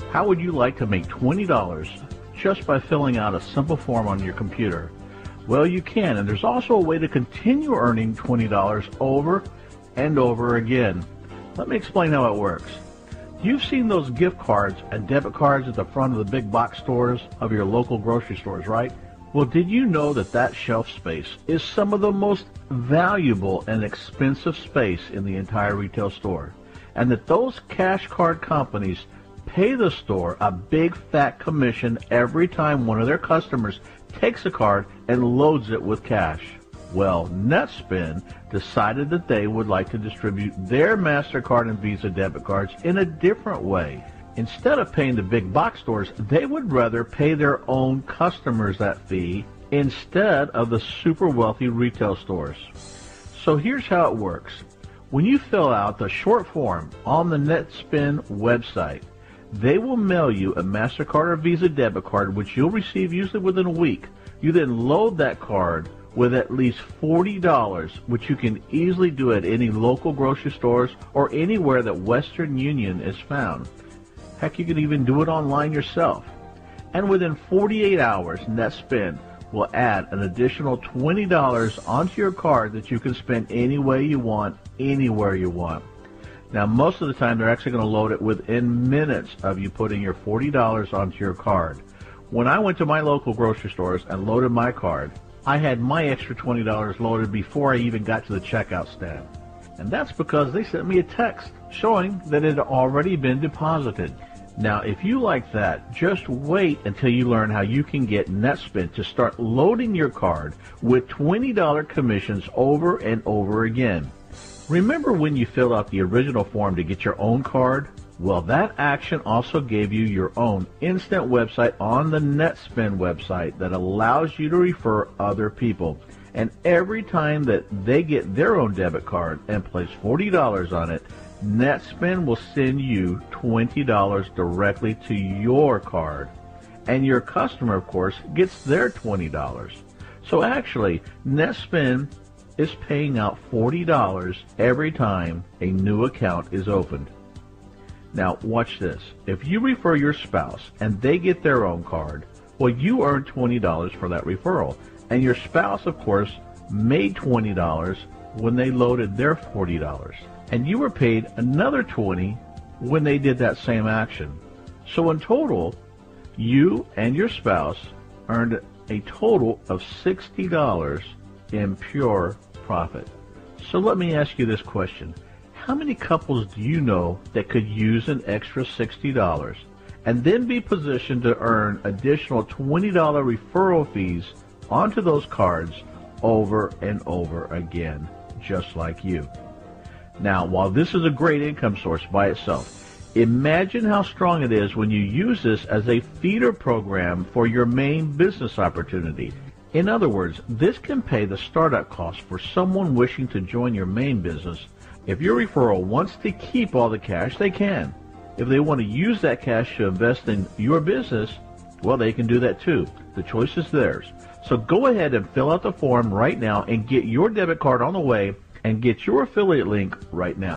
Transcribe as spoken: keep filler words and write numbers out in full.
How would you like to make twenty dollars just by filling out a simple form on your computer? Well, you can, and there's also a way to continue earning twenty dollars over and over again. Let me explain how it works. You've seen those gift cards and debit cards at the front of the big box stores of your local grocery stores, right? Well, did you know that that shelf space is some of the most valuable and expensive space in the entire retail store? And that those cash card companies pay the store a big fat commission every time one of their customers takes a card and loads it with cash. Well, NetSpend decided that they would like to distribute their MasterCard and Visa debit cards in a different way. Instead of paying the big box stores, they would rather pay their own customers that fee instead of the super wealthy retail stores. So here's how it works. When you fill out the short form on the NetSpend website, they will mail you a MasterCard or Visa debit card, which you'll receive usually within a week. You then load that card with at least forty dollars, which you can easily do at any local grocery stores or anywhere that Western Union is found. Heck, you can even do it online yourself. And within forty-eight hours, NetSpend will add an additional twenty dollars onto your card that you can spend any way you want, anywhere you want. Now, most of the time, they're actually going to load it within minutes of you putting your forty dollars onto your card. When I went to my local grocery stores and loaded my card, I had my extra twenty dollars loaded before I even got to the checkout stand. And that's because they sent me a text showing that it had already been deposited. Now, if you like that, just wait until you learn how you can get NetSpend to start loading your card with twenty dollar commissions over and over again. Remember when you filled out the original form to get your own card? Well, that action also gave you your own instant website on the NetSpend website that allows you to refer other people. And every time that they get their own debit card and place forty dollars on it, NetSpend will send you twenty dollars directly to your card. And your customer, of course, gets their twenty dollars. So actually, NetSpend is paying out forty dollars every time a new account is opened. Now, watch this. If you refer your spouse and they get their own card, well, you earn twenty dollars for that referral. And your spouse, of course, made twenty dollars when they loaded their forty dollars. And you were paid another twenty dollars when they did that same action. So in total, you and your spouse earned a total of sixty dollars in pure profit. So let me ask you this question. How many couples do you know that could use an extra sixty dollars and then be positioned to earn additional twenty dollar referral fees onto those cards over and over again, just like you? Now, while this is a great income source by itself, imagine how strong it is when you use this as a feeder program for your main business opportunity. In other words, this can pay the startup cost for someone wishing to join your main business. If your referral wants to keep all the cash, they can. If they want to use that cash to invest in your business, well, they can do that too. The choice is theirs. So go ahead and fill out the form right now and get your debit card on the way and get your affiliate link right now.